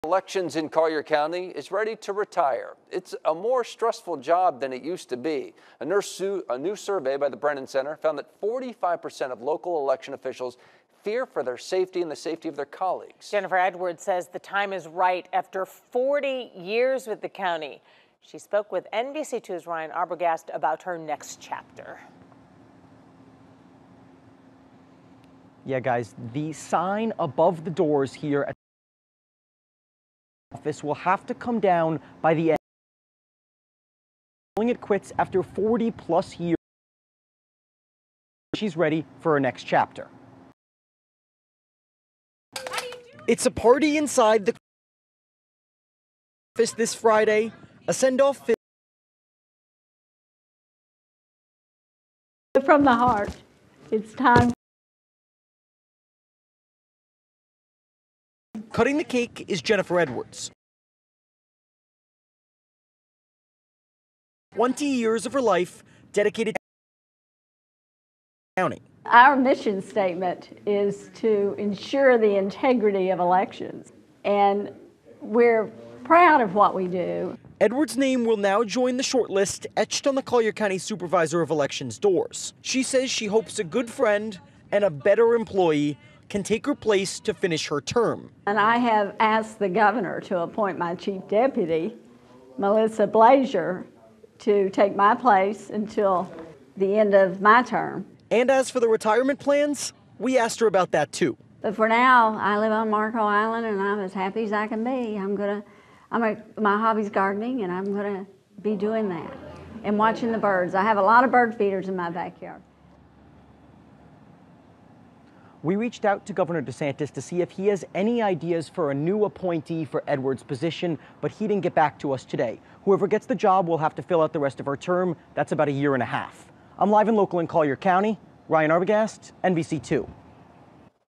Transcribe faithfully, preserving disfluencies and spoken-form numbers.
Elections in Collier County is ready to retire. It's a more stressful job than it used to be. A, nurse, a new survey by the Brennan Center found that forty-five percent of local election officials fear for their safety and the safety of their colleagues. Jennifer Edwards says the time is right after forty years with the county. She spoke with N B C two's Ryan Arbogast about her next chapter. Yeah, guys, the sign above the doors here at the office will have to come down by the end. Calling it quits after forty plus years. She's ready for her next chapter. It's a party inside the office this Friday, a send-off. From the heart, it's time. Cutting the cake is Jennifer Edwards. twenty years of her life dedicated to the county. Our mission statement is to ensure the integrity of elections, and we're proud of what we do. Edwards' name will now join the shortlist etched on the Collier County Supervisor of Elections doors. She says she hopes a good friend and a better employee can take her place to finish her term. And I have asked the governor to appoint my chief deputy, Melissa Blazier, to take my place until the end of my term. And as for the retirement plans, we asked her about that too. But for now, I live on Marco Island and I'm as happy as I can be. I'm gonna, I'm a, my hobby's gardening and I'm gonna be doing that and watching the birds. I have a lot of bird feeders in my backyard. We reached out to Governor DeSantis to see if he has any ideas for a new appointee for Edwards' position, but he didn't get back to us today. Whoever gets the job will have to fill out the rest of her term. That's about a year and a half. I'm live and local in Collier County. Ryan Arbogast, N B C two.